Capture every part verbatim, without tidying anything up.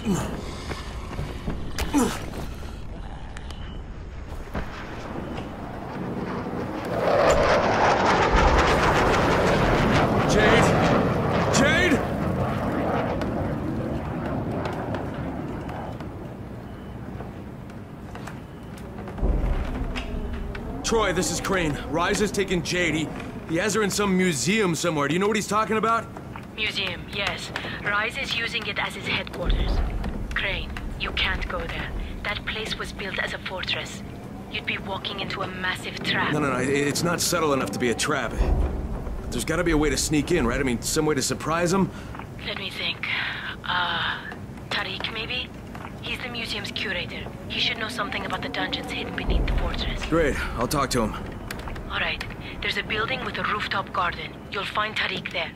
Troy, this is Crane. Rise has taken Jade. He, he has her in some museum somewhere. Do you know what he's talking about? Museum, yes. Rise is using it as his headquarters. Crane, you can't go there. That place was built as a fortress. You'd be walking into a massive trap. No, no, no. It's not subtle enough to be a trap. But there's gotta be a way to sneak in, right? I mean, some way to surprise him? Let me think. Uh, Tariq, maybe? He's the museum's curator. He should know something about the dungeons hidden beneath the fortress. Great. I'll talk to him. All right. There's a building with a rooftop garden. You'll find Tariq there.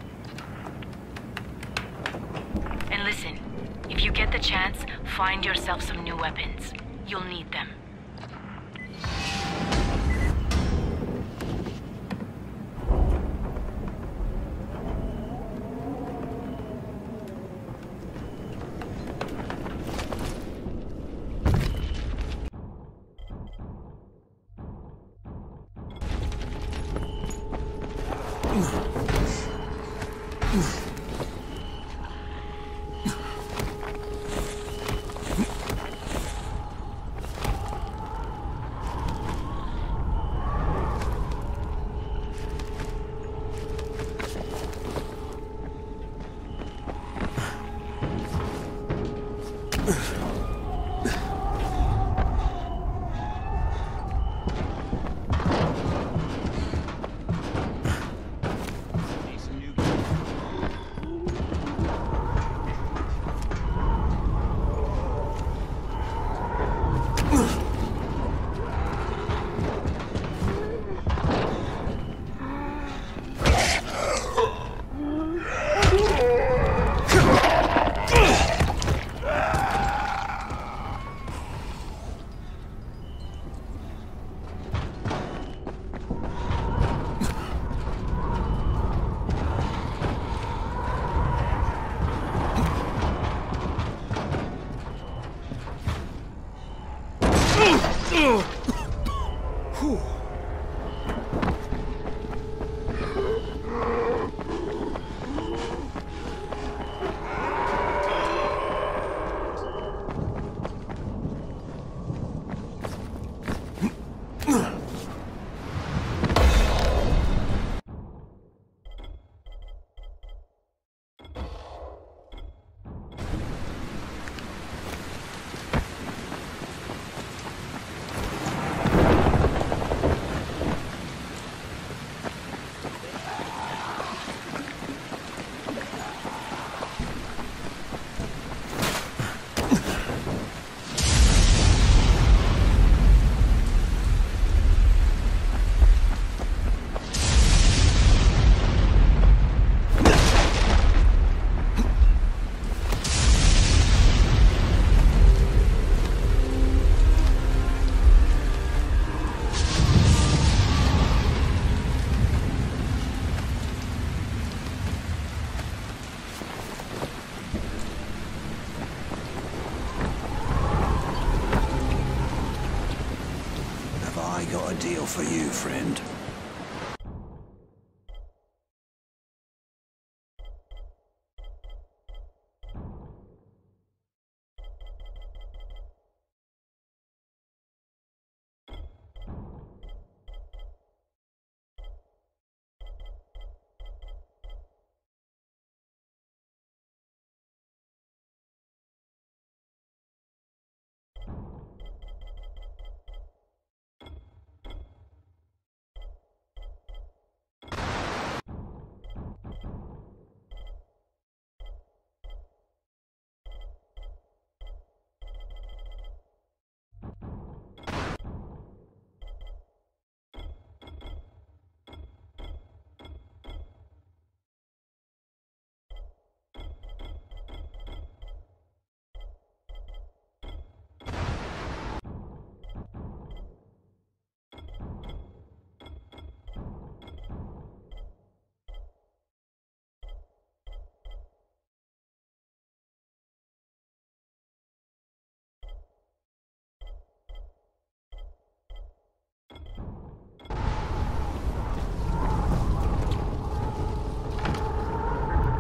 And listen, if you get the chance, find yourself some new weapons. You'll need them. Got a deal for you, friend.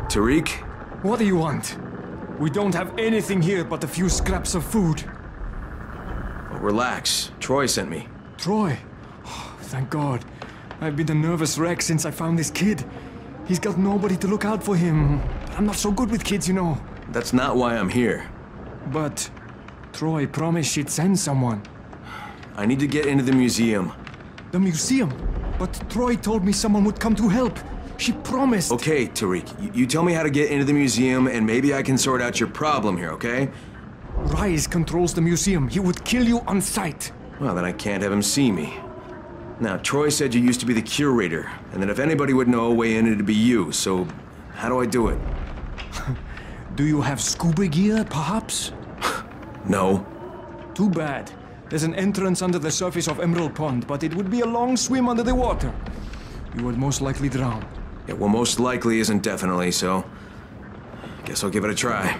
Tariq? What do you want? We don't have anything here but a few scraps of food. Well, relax. Troy sent me. Troy? Oh, thank God. I've been a nervous wreck since I found this kid. He's got nobody to look out for him. But I'm not so good with kids, you know. That's not why I'm here. But Troy promised she'd send someone. I need to get into the museum. The museum? But Troy told me someone would come to help. She promised. Okay, Tariq. You, you tell me how to get into the museum, and maybe I can sort out your problem here, okay? Rais controls the museum. He would kill you on sight. Well, then I can't have him see me. Now, Troy said you used to be the curator, and that if anybody would know a way in, it'd be you, so how do I do it? Do you have scuba gear, perhaps? No. Too bad. There's an entrance under the surface of Emerald Pond, but it would be a long swim under the water. You would most likely drown. Yeah, well, most likely isn't definitely, so guess I'll give it a try.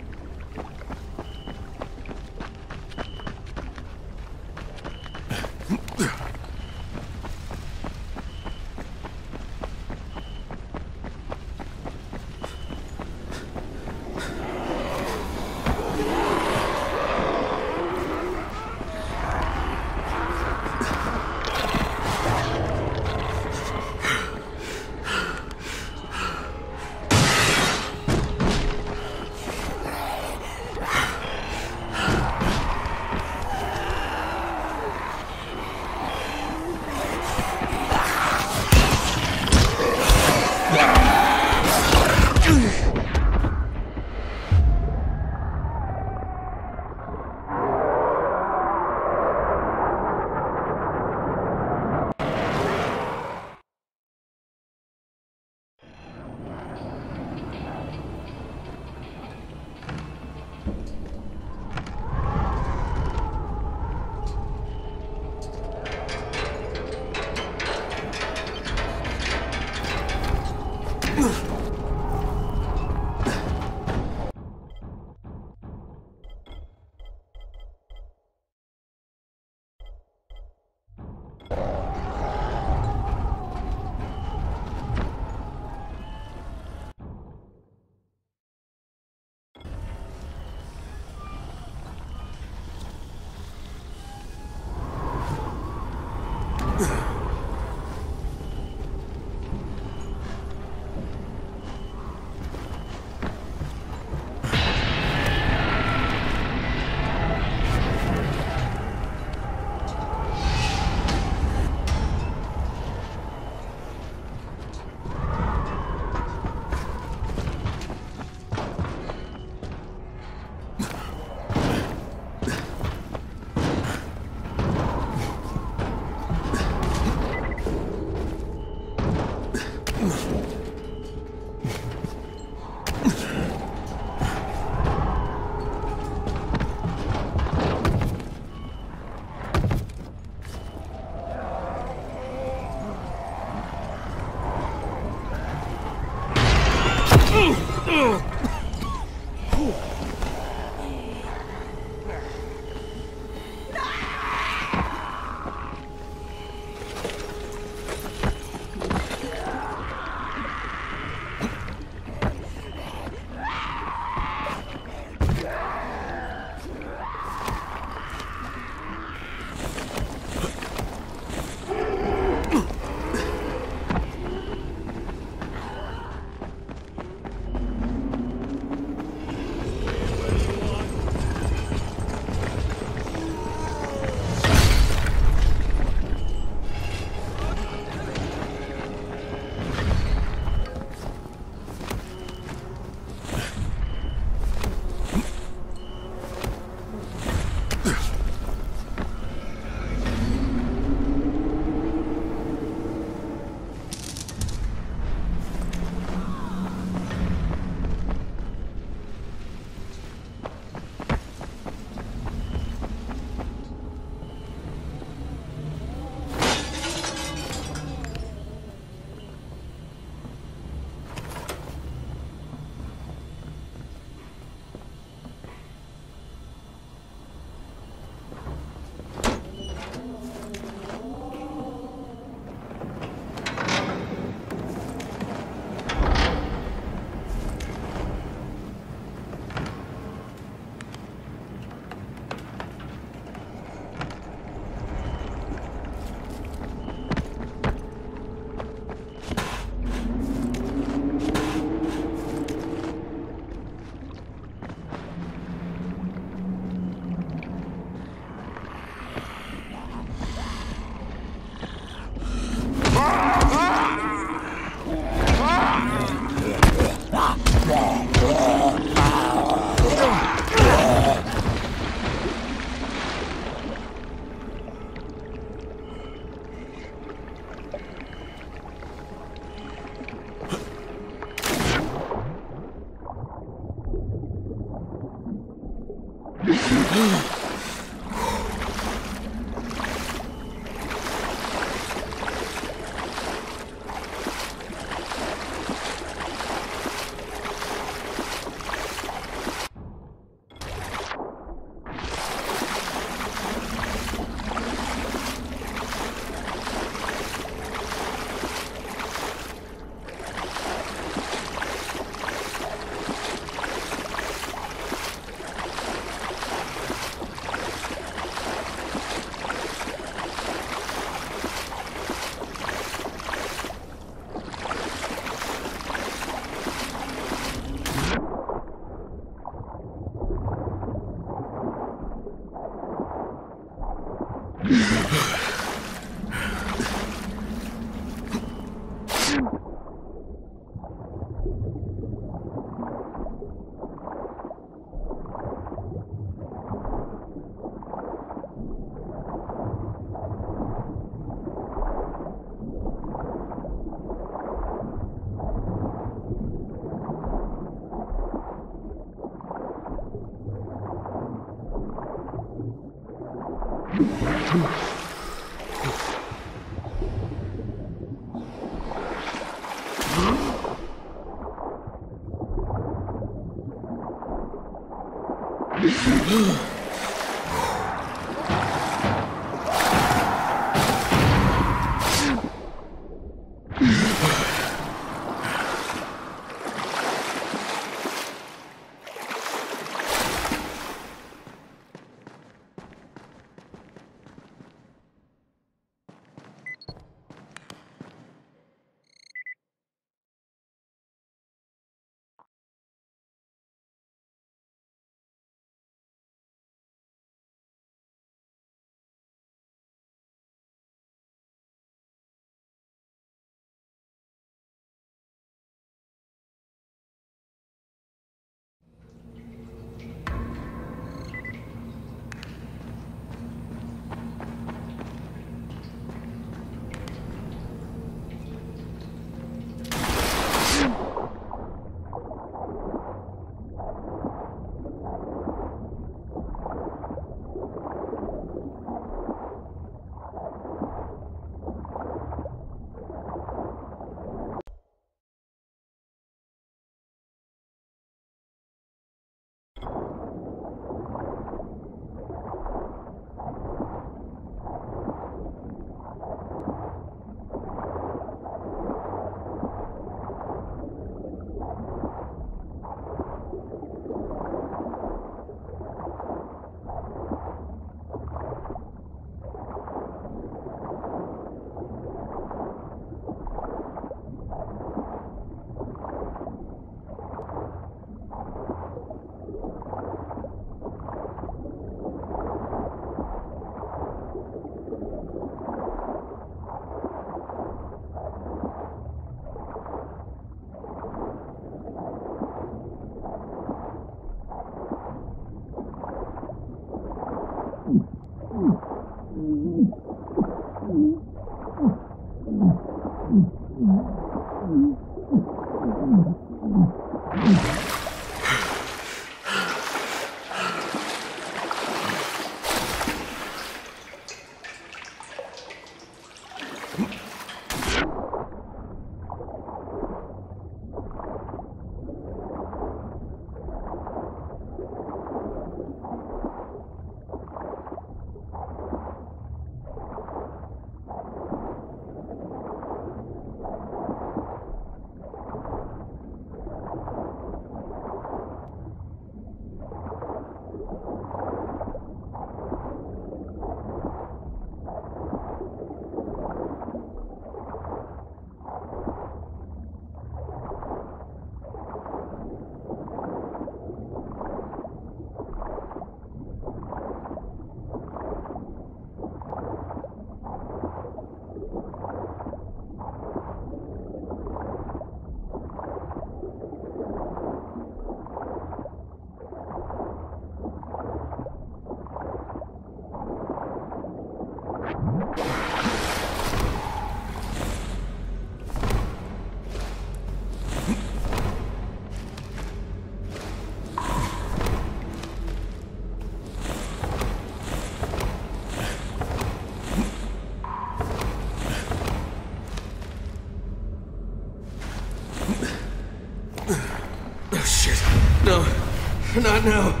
Oh, shit. No. Not now.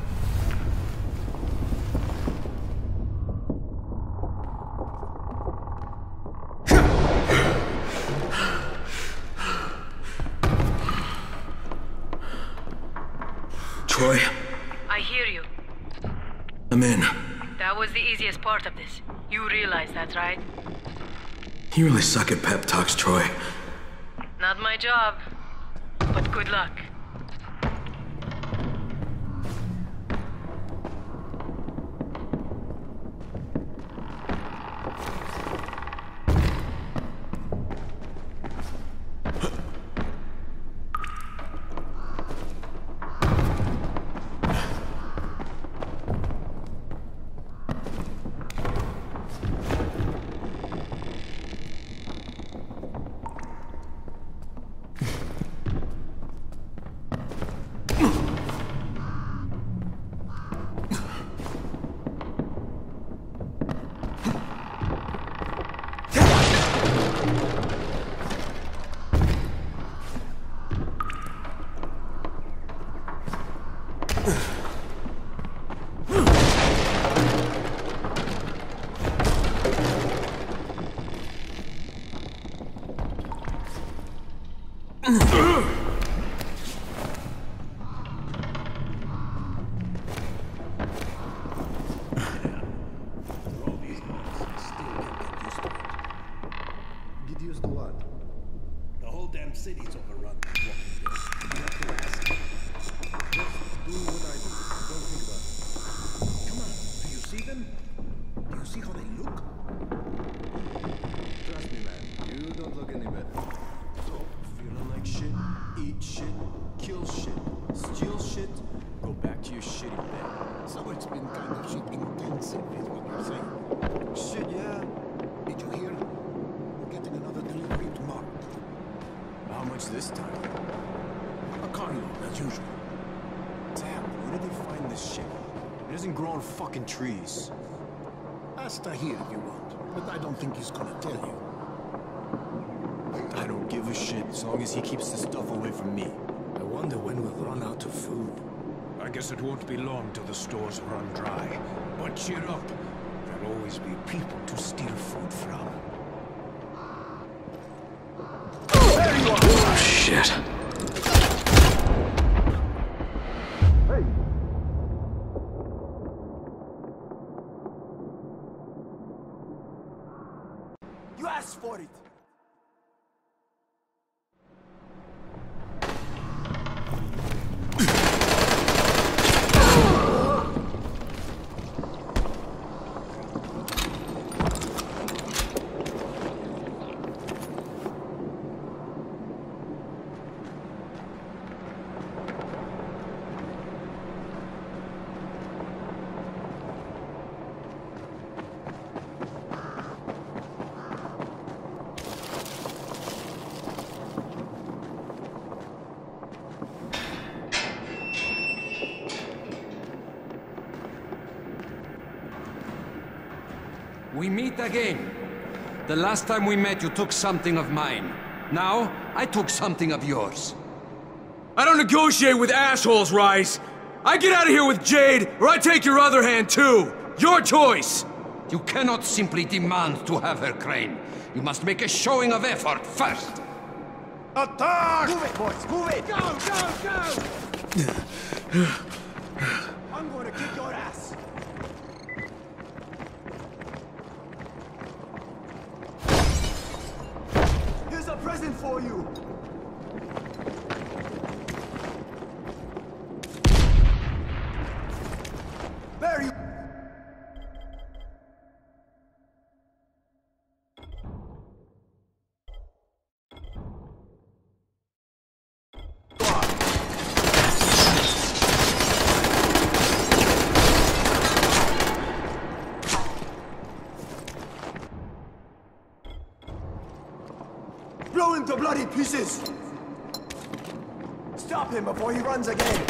Troy? I hear you. I'm in. That was the easiest part of this. You realize that, right? You really suck at pep talks, Troy. Not my job. But good luck. City's overrun by walking dead. You have to ask. Just do what I do. Don't think about it. Come on, do you see them? Do you see how they look? Trust me, man. You don't look any better. So, feeling like shit, eat shit, kill shit, steal shit, go back to your shitty bed. So it's been kind of shit intensive, is what you're saying. Shit, yeah. Did you hear? We're getting another delivery tomorrow. How much this time? A carload, as usual. Damn, where did they find this shit? It doesn't grow on fucking trees. Ask Tahir if you want, but I don't think he's gonna tell you. I don't give a shit as long as he keeps the stuff away from me. I wonder when we'll run out of food. I guess it won't be long till the stores run dry. But cheer up. There'll always be people to steal food from. Oh, shit. Hey! You asked for it! we meet again. The last time we met, you took something of mine. Now, I took something of yours. I don't negotiate with assholes, Rais. I get out of here with Jade, or I take your other hand too. Your choice. You cannot simply demand to have her, Crane. You must make a showing of effort first. Attack! Move it, boys! Move it! Go, go, go! I'm going to kick your ass. Here's a present for you. Barry. Blow him to bloody pieces! Stop him before he runs again!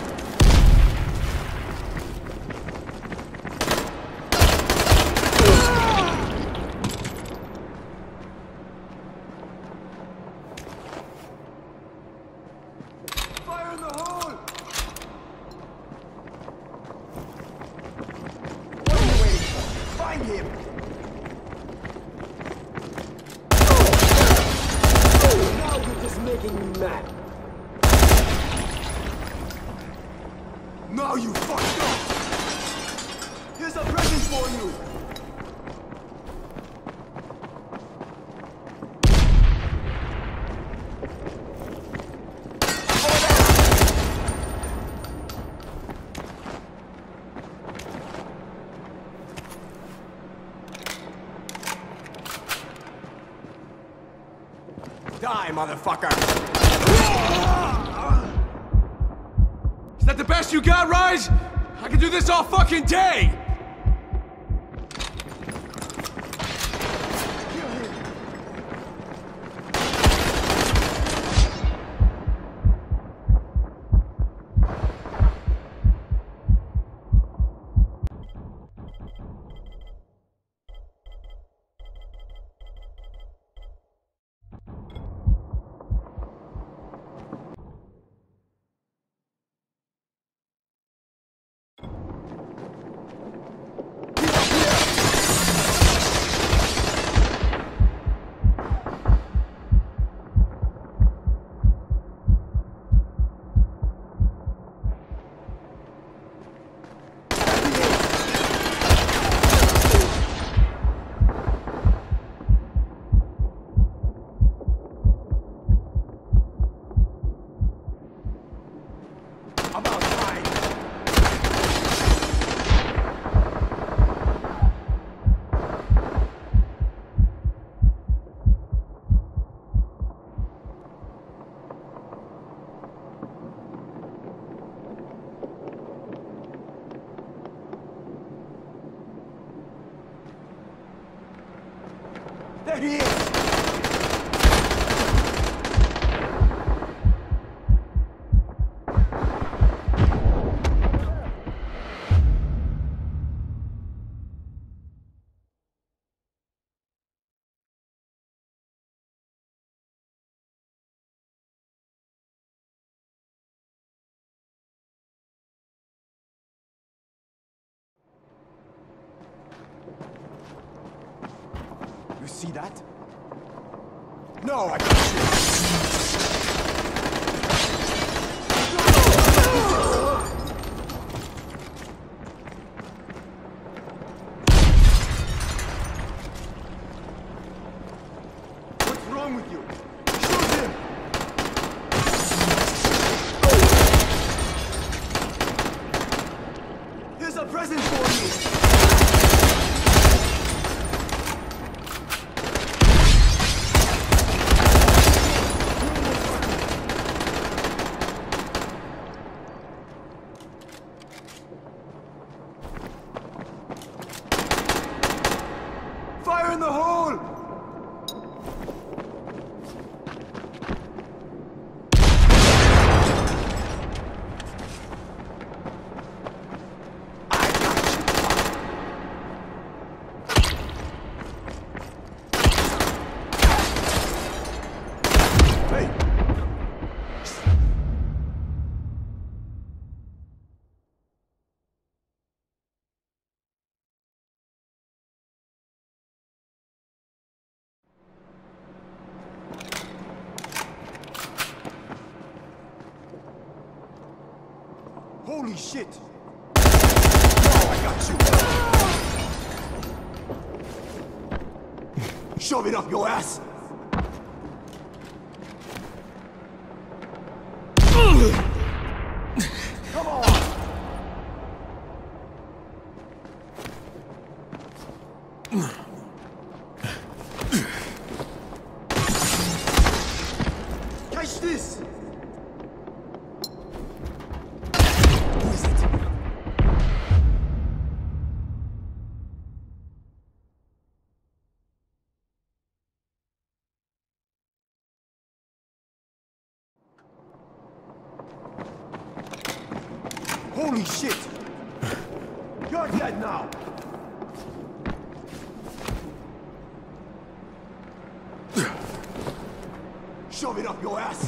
Fire in the hole! What are you waiting for? Find him! Now you're just making me mad. Now you fucked up! Here's a present for you! Die, motherfucker! Is that the best you got, Rise? I can do this all fucking day! About time! There he is! You see that? No, I can't What's wrong with you? Shoot him! Here's a present for you! Hey! Holy shit! Oh, I got you! Shove it up your ass! Come on! Catch this! Who is it? Holy shit! You're dead now! Shove it up your ass!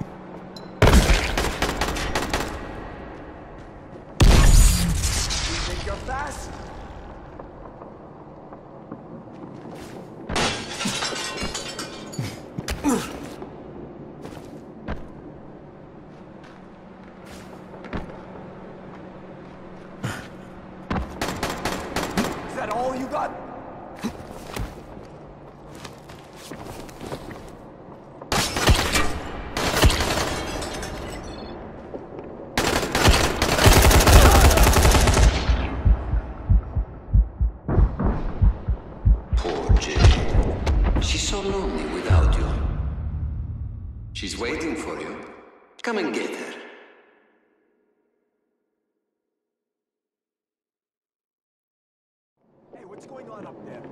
You think you're fast? Is that all you got? Poor Jade. She's so lonely without you. She's waiting for you. Come and get her. Hey, what's going on up there?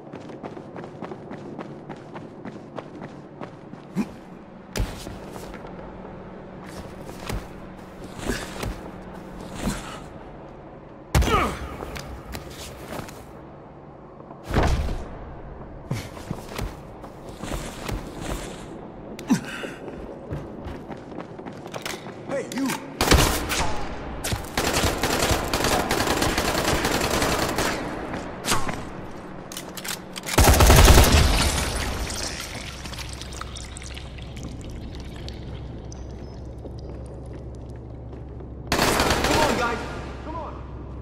Hey, you! Come on, guys! Come on!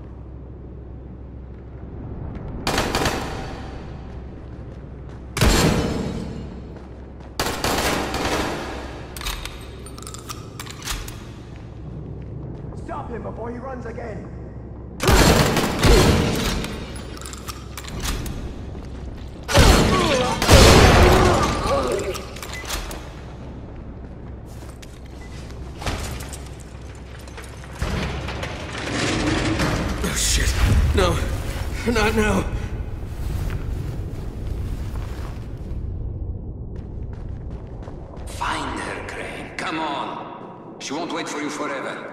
Stop him before he runs again! Oh, shit. No. Not now. Find her, Crane. Come on. She won't wait for you forever.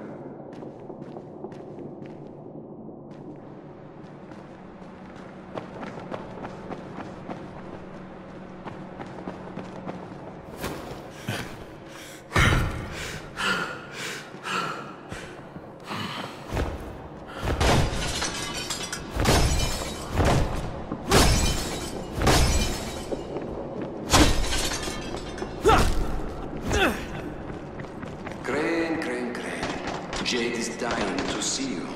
Crane, Crane, Crane. Jade is dying to see you.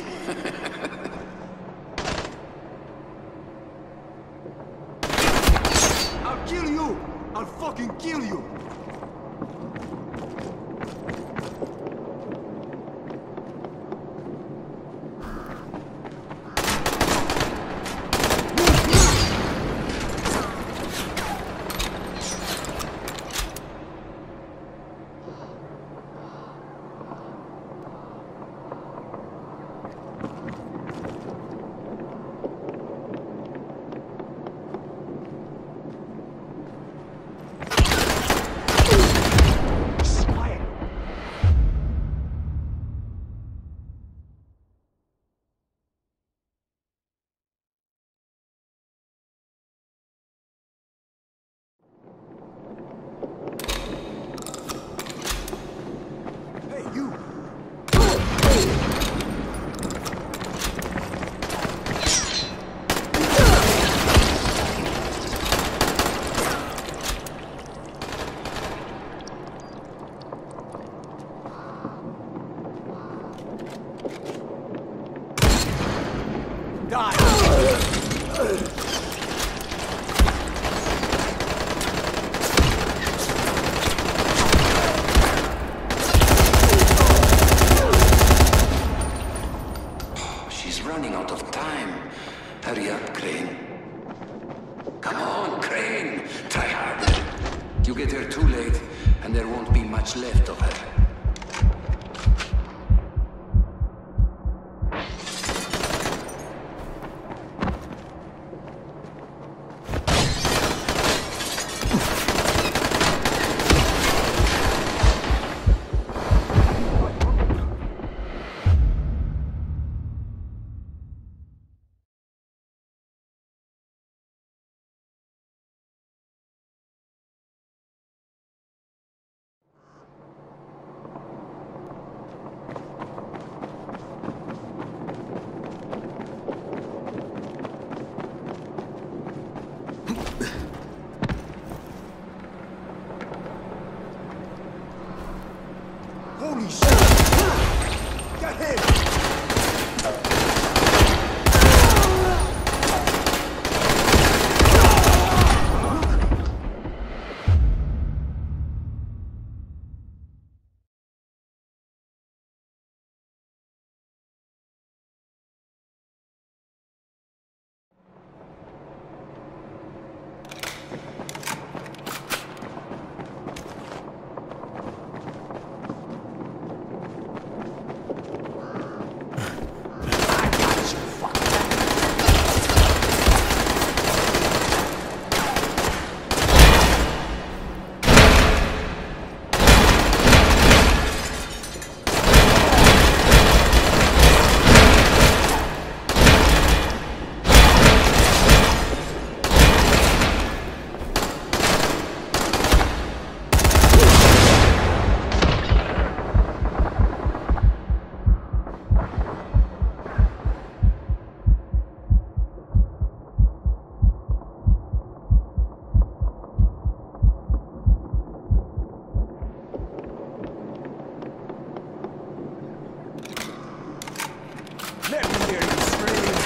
I'll kill you! I'll fucking kill you! late, and there won't be much left of her. Holy shit! Get him! Let me hear you scream!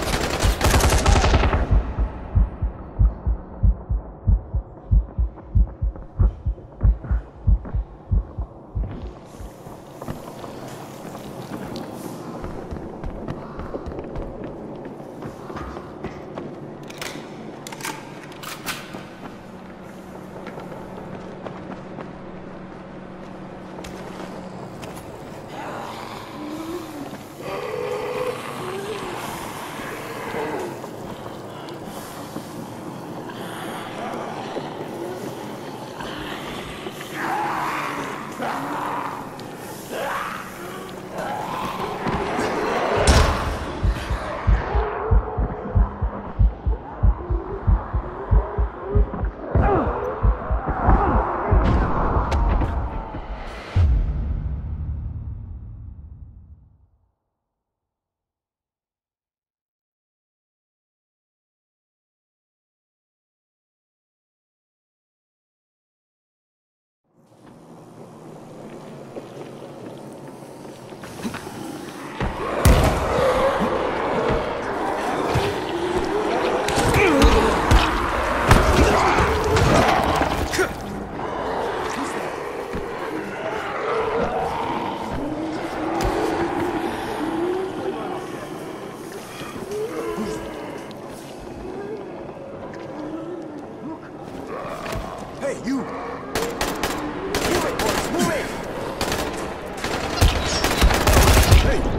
Hey, you! Move it, boys! Move it! Hey!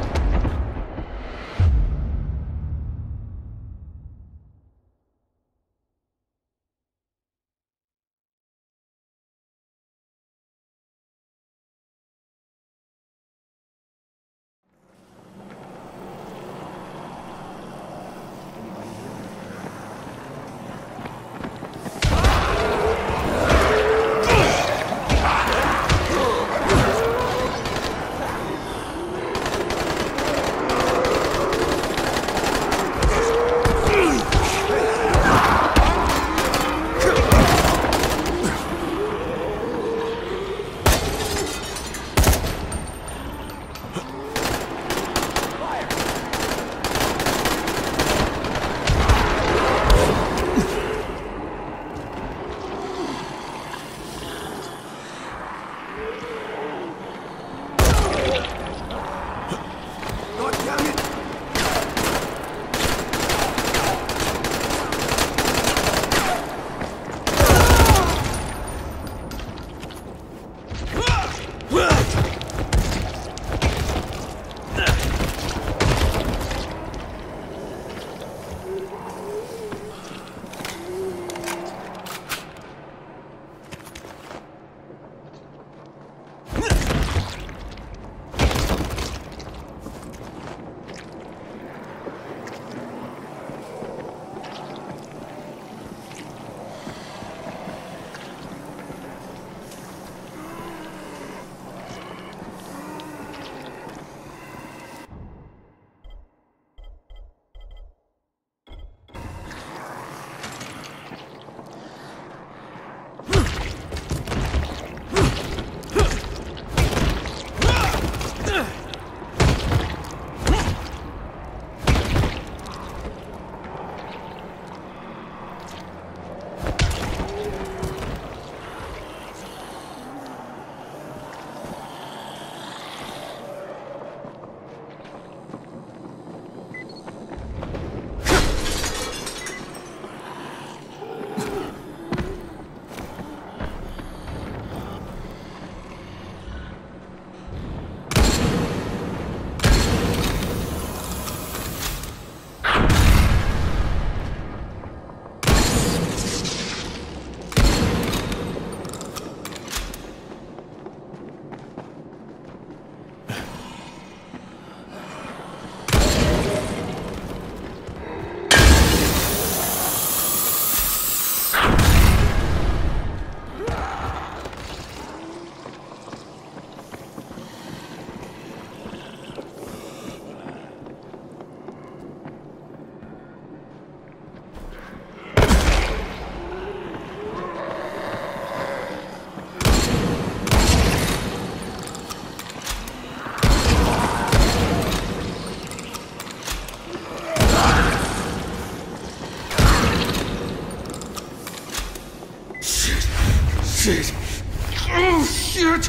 shit!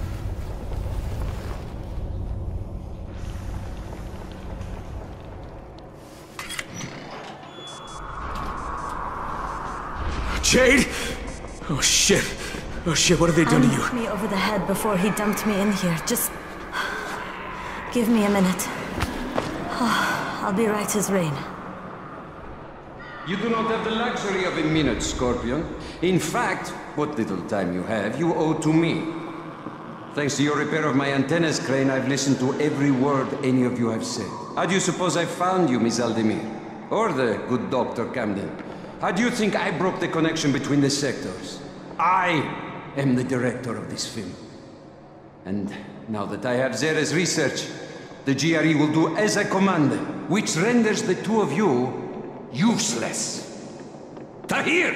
Jade! Oh shit. Oh shit, what have they done to you? Knocked me over the head before he dumped me in here. Just give me a minute. I'll be right as rain. You do not have the luxury of a minute, Scorpion. In fact, what little time you have, you owe to me. Thanks to your repair of my antennas, Crane, I've listened to every word any of you have said. How do you suppose I found you, Miss Aldemir? Or the good Doctor Camden? How do you think I broke the connection between the sectors? I am the director of this film. And now that I have Zere's research, the G R E will do as I command, which renders the two of you useless. Tahir!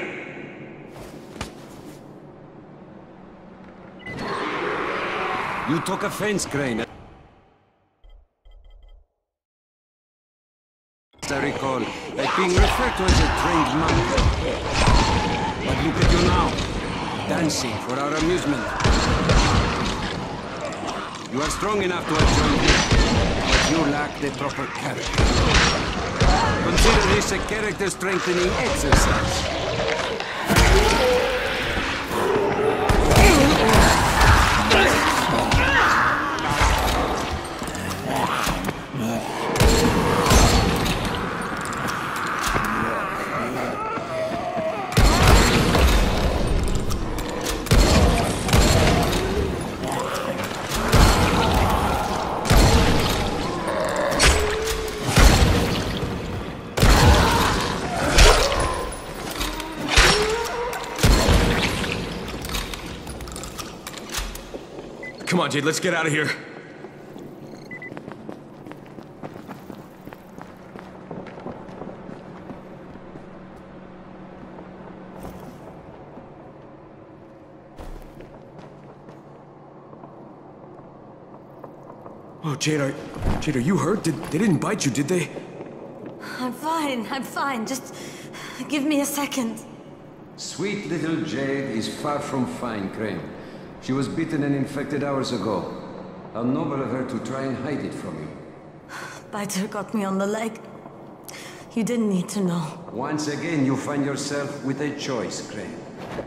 You took offense, Crane. I recall, at being referred to as a trained monkey. But look at you now, dancing for our amusement. You are strong enough to have joined me, but you lack the proper character. Consider this a character-strengthening exercise. Come on, Jade, let's get out of here. Oh, Jade, are, Jade, are you hurt? Did, they didn't bite you, did they? I'm fine, I'm fine. Just give me a second. Sweet little Jade is far from fine, Crane. She was bitten and infected hours ago. How noble of her to try and hide it from you. Biter got me on the leg. You didn't need to know. Once again, you find yourself with a choice, Crane.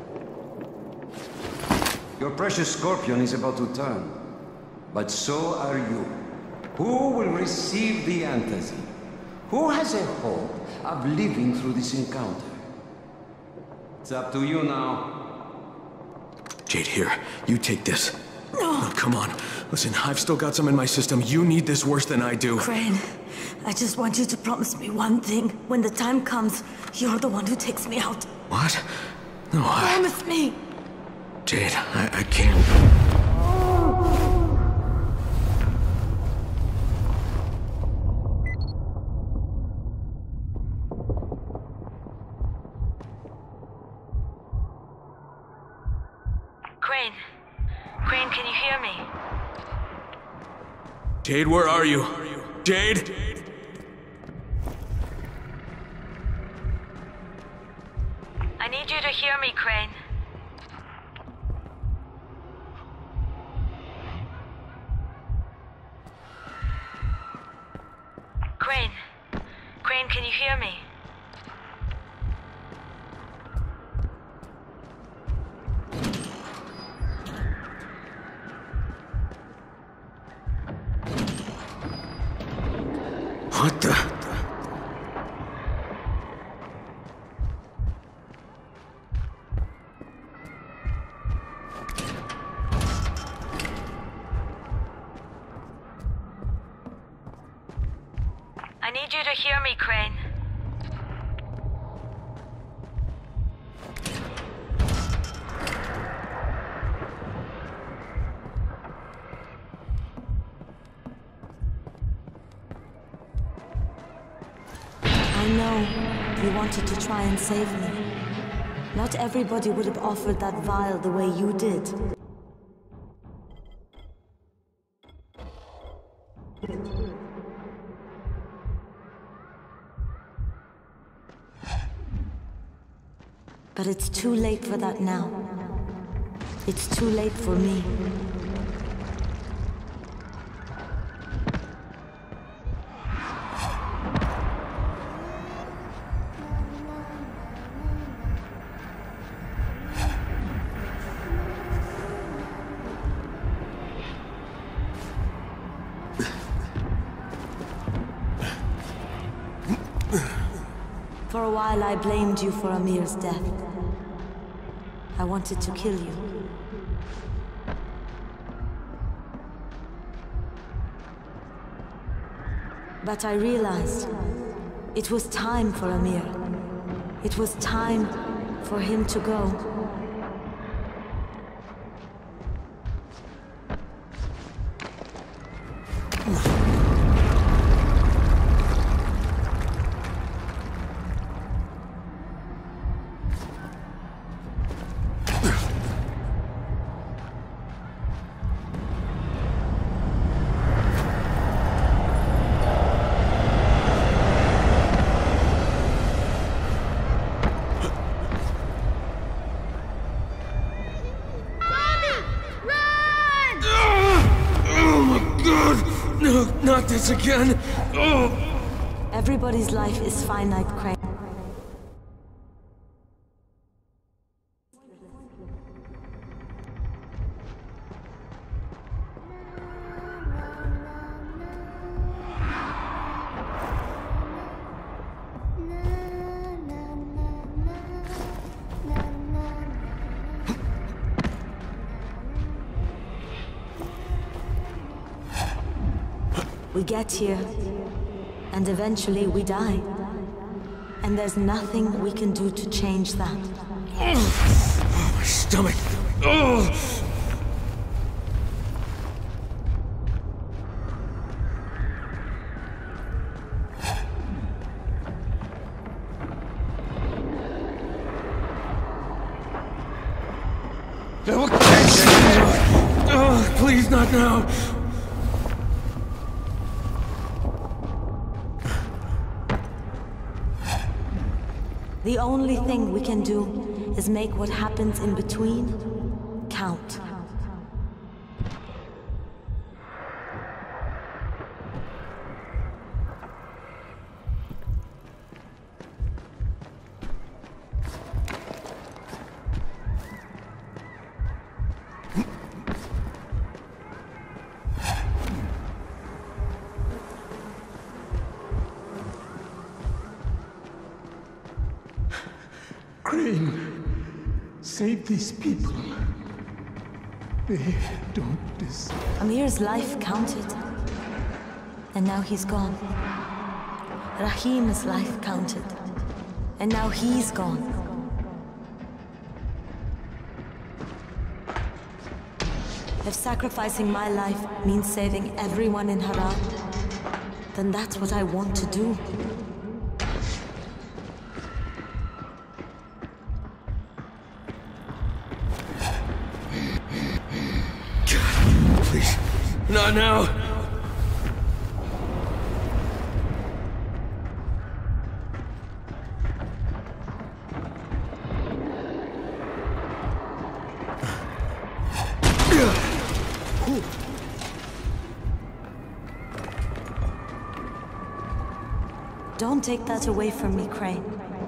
Your precious Scorpion is about to turn. But so are you. Who will receive the antazin? Who has a hope of living through this encounter? It's up to you now. Jade, here. You take this. No. No, come on. Listen, I've still got some in my system. You need this worse than I do. Crane, I just want you to promise me one thing. When the time comes, you're the one who takes me out. What? No, I... Promise me! Jade, I, I can't... Crane. Crane, can you hear me? Jade, where are you? Jade? I need you to hear me, Crane. Crane. Crane, can you hear me? What the... I need you to hear me, Crane. I know you wanted to try and save me. Not everybody would have offered that vial the way you did. But it's too late for that now. It's too late for me. For a while I blamed you for Amir's death. I wanted to kill you. But I realized it was time for Amir. It was time for him to go. Not this again! Oh. Everybody's life is finite, Crane. We get here, and eventually we die. And there's nothing we can do to change that. Oh, my stomach! Oh! Oh, please, not now! The only thing we can do is make what happens in between count. Crane, save these people. They don't deserve. Amir's life counted, and now he's gone. Rahim's life counted, and now he's gone. If sacrificing my life means saving everyone in Harran, then that's what I want to do. Please, not now! Don't take that away from me, Crane.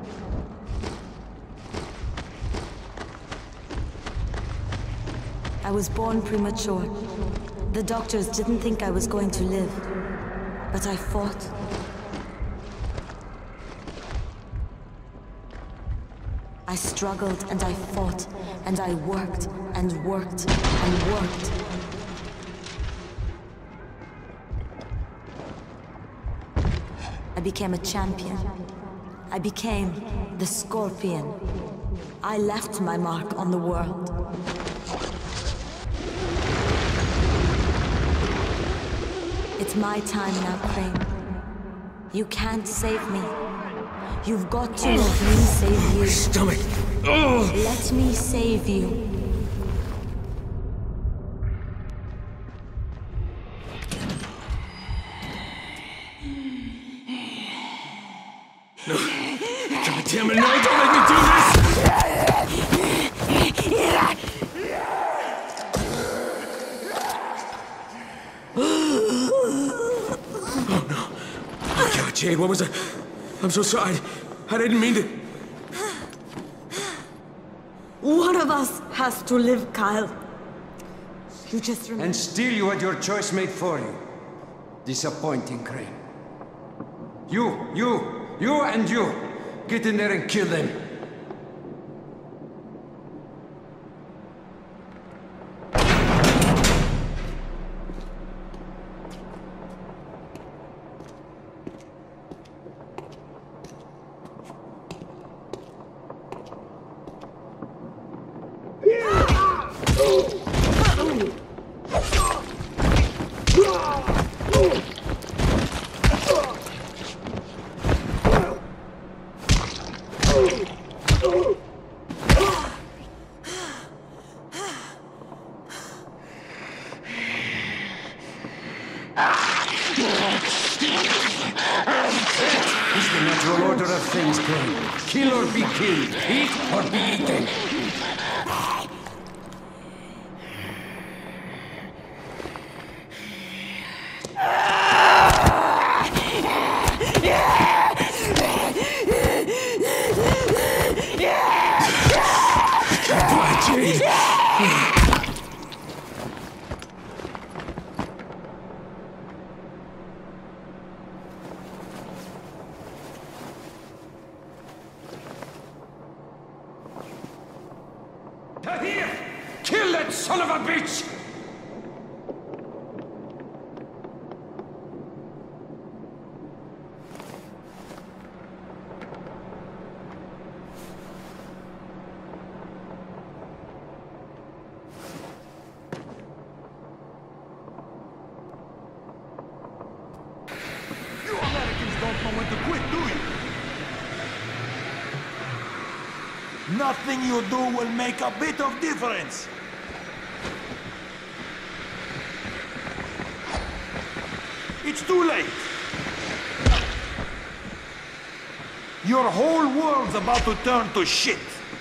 I was born premature. The doctors didn't think I was going to live, but I fought. I struggled and I fought, and I worked and worked and worked. I became a champion. I became the Scorpion. I left my mark on the world. It's my time now, Crane. You can't save me. You've got to let me save you. My stomach! Oh! Let me save you. No. God damn it, no! Don't make me do this! Jade, what was that? I'm so sorry. I didn't mean to... One of us has to live, Kyle. You just remember... And still you had your choice made for you. Disappointing, Crane. You, you, you and you. Get in there and kill them. It's the natural order of things, Crane. Kill or be killed. Eat or be eaten. Tahir! Kill that son of a bitch! You Americans don't know when to quit, do you? Nothing you do will make a bit of difference. It's too late. Your whole world's about to turn to shit.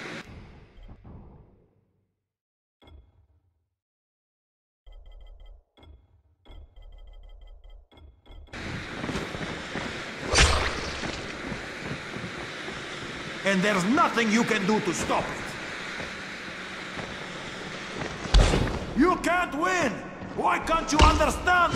And there's nothing you can do to stop it. You can't win! Why can't you understand?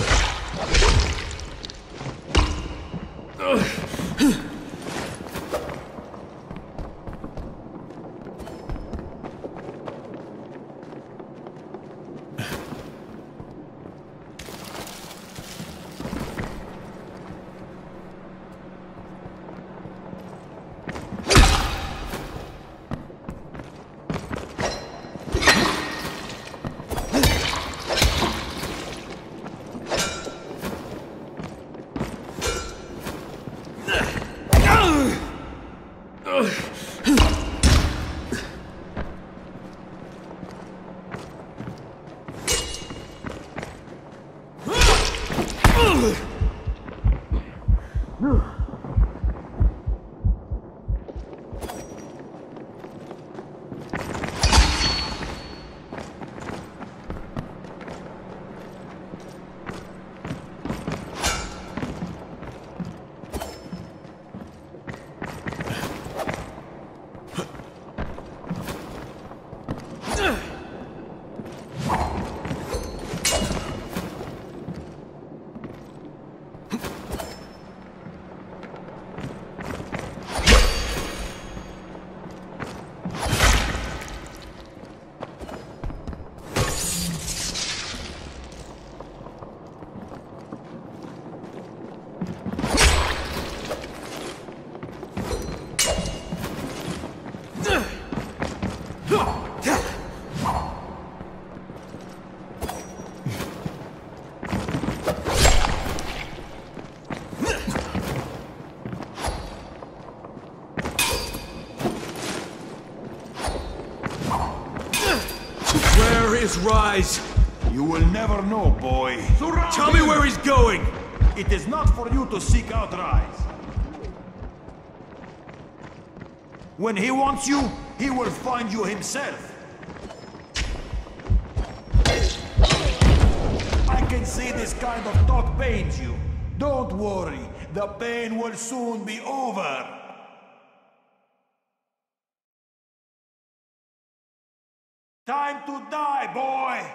Is Rise? You will never know, boy. Tell me where he's going! It is not for you to seek out Rise. When he wants you, he will find you himself. I can see this kind of talk pains you. Don't worry. The pain will soon be over. Time to die, boy!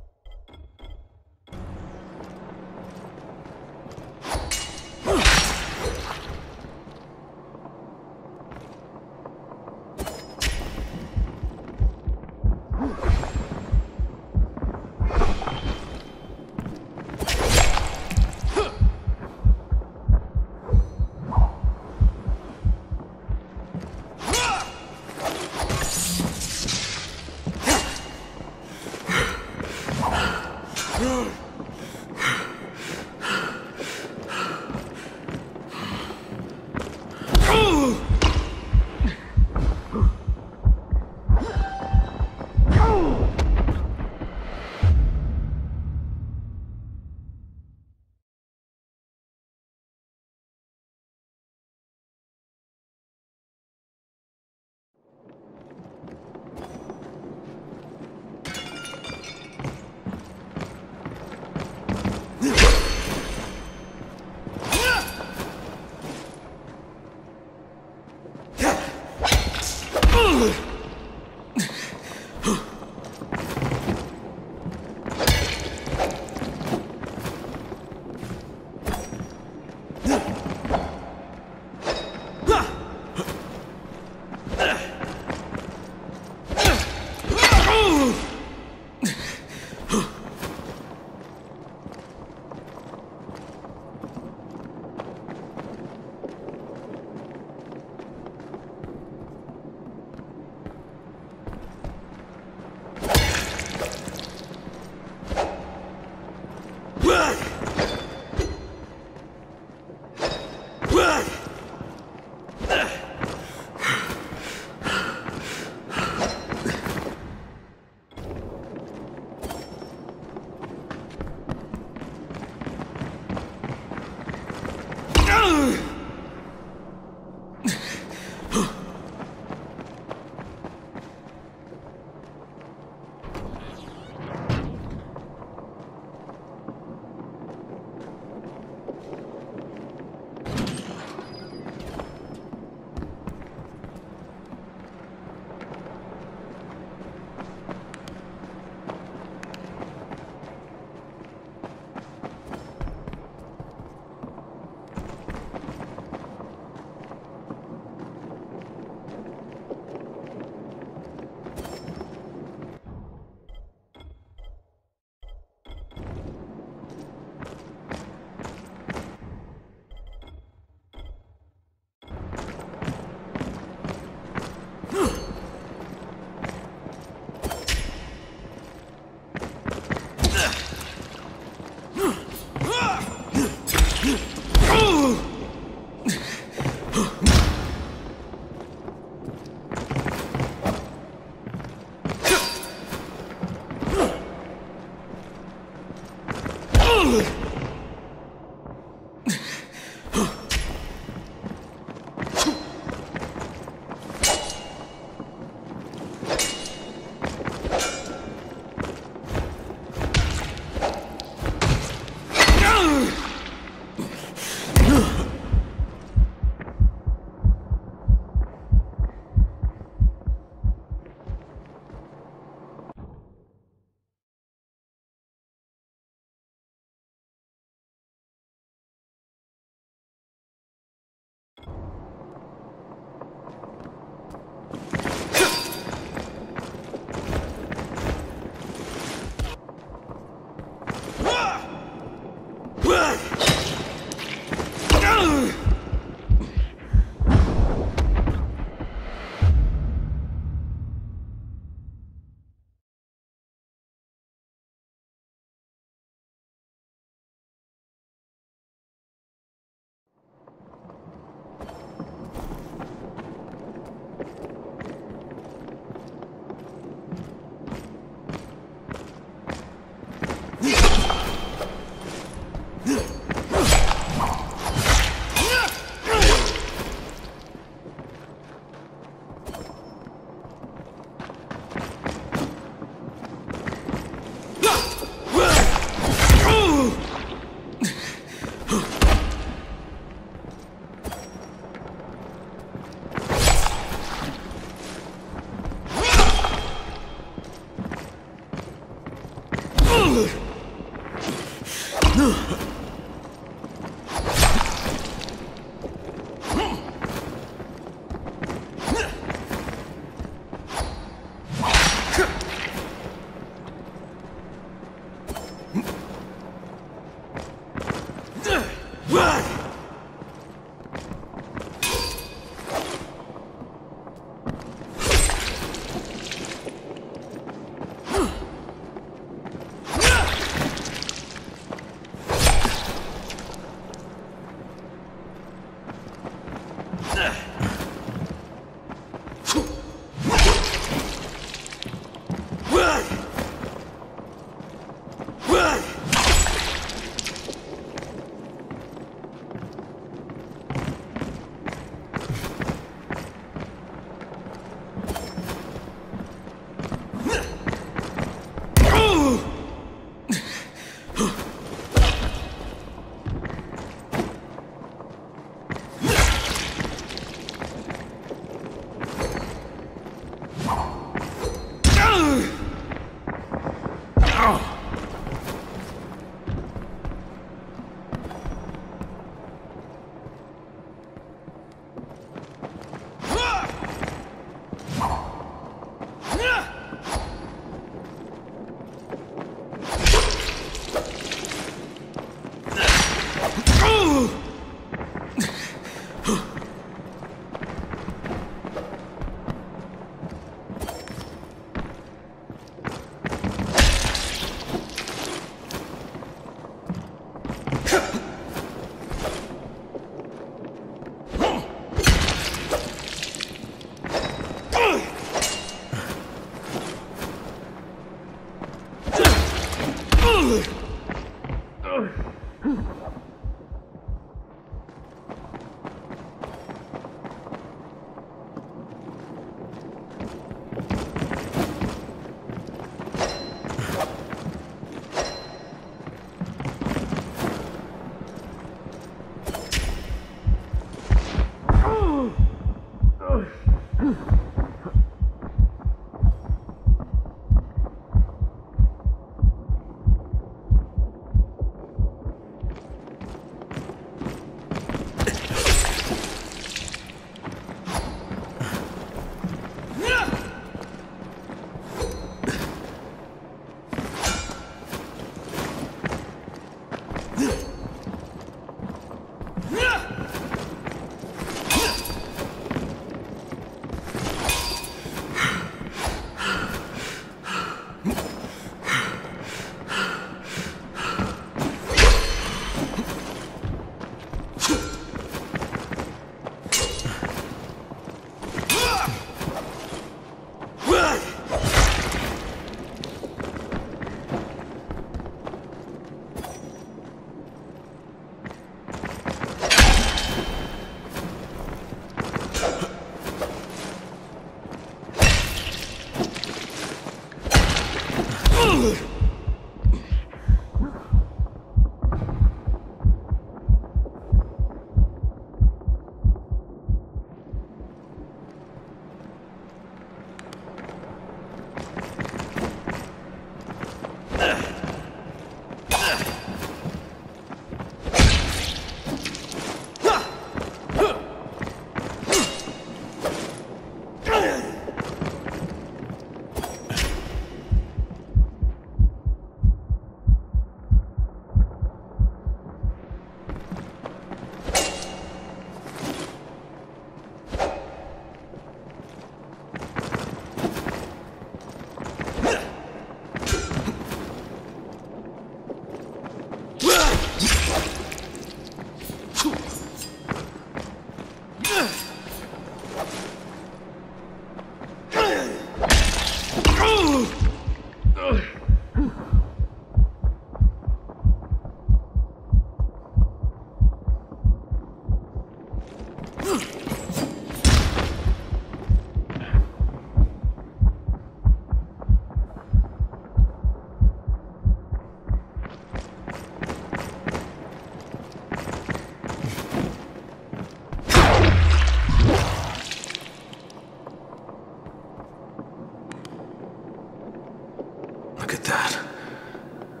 Look at that.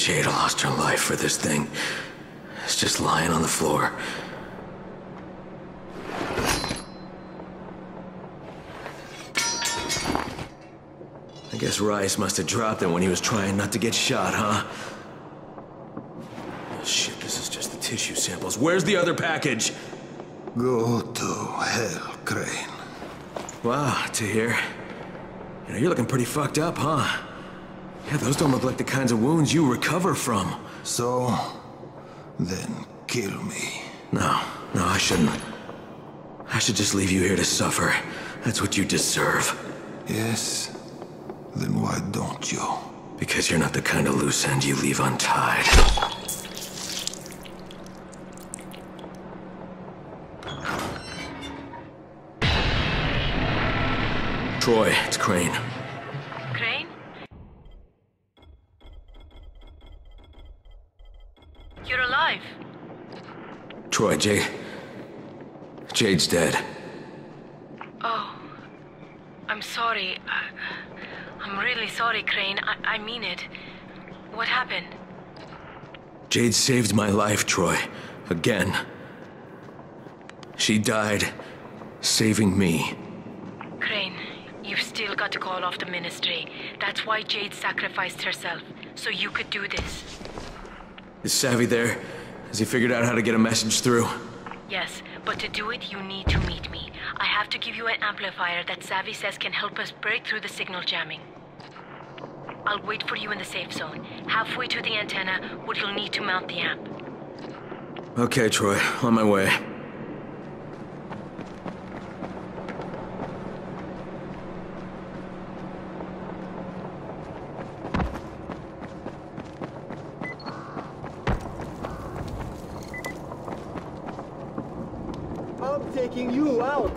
Jade lost her life for this thing. It's just lying on the floor. I guess Rice must have dropped it when he was trying not to get shot, huh? Oh, shit, this is just the tissue samples. Where's the other package? Go to hell, Crane. Wow, Tahir. You know, you're looking pretty fucked up, huh? Yeah, those don't look like the kinds of wounds you recover from. So, then kill me. No, no, I shouldn't. I should just leave you here to suffer. That's what you deserve. Yes? Then why don't you? Because you're not the kind of loose end you leave untied. Troy, it's Crane. Crane? You're alive. Troy, Jade... Jade's dead. Oh. I'm sorry. I, I'm really sorry, Crane. I, I mean it. What happened? Jade saved my life, Troy. Again. She died saving me. Crane, you've still got to call off the Ministry. That's why Jade sacrificed herself, so you could do this. Is Savvy there? Has he figured out how to get a message through? Yes, but to do it, you need to meet me. I have to give you an amplifier that Savvy says can help us break through the signal jamming. I'll wait for you in the safe zone. Halfway to the antenna, where you'll need to mount the amp. Okay, Troy. On my way. I'm taking you out!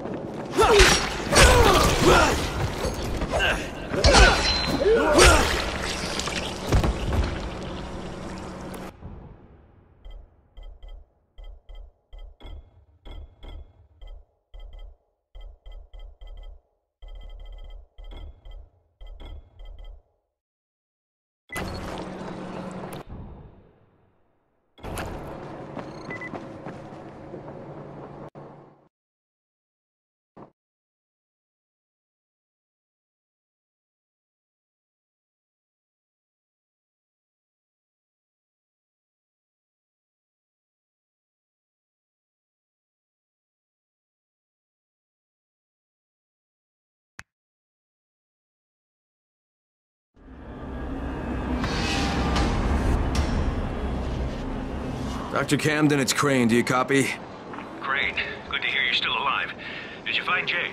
Doctor Camden, it's Crane. Do you copy? Crane, good to hear you're still alive. Did you find Jade?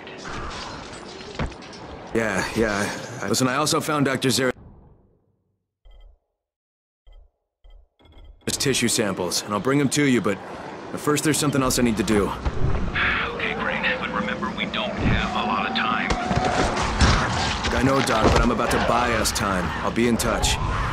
Yeah, yeah. I- Listen, I also found Doctor Zara's tissue samples, and I'll bring them to you, but first there's something else I need to do. Okay, Crane, but remember, we don't have a lot of time. I know, Doc, but I'm about to buy us time. I'll be in touch.